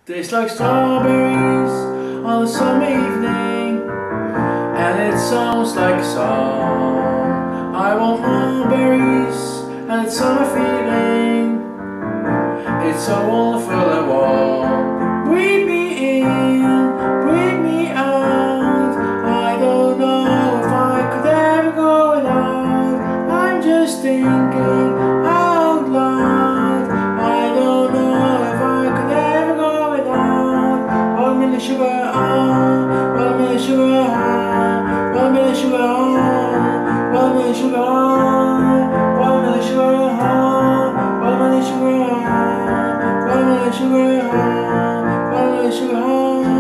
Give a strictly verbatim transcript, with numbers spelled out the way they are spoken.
Tastes like strawberries on a summer evening, and it sounds like a song. I want more berries and it's summer feeling. It's so wonderful I want. Breathe me in, breathe me out. I don't know if I could ever go without. I'm just thinking out loud. I don't know if I could ever go without. Watermelon sugar on, watermelon sugar on, watermelon sugar on, watermelon sugar on, watermelon sugar on, watermelon sugar on, watermelon sugar on, watermelon sugar on.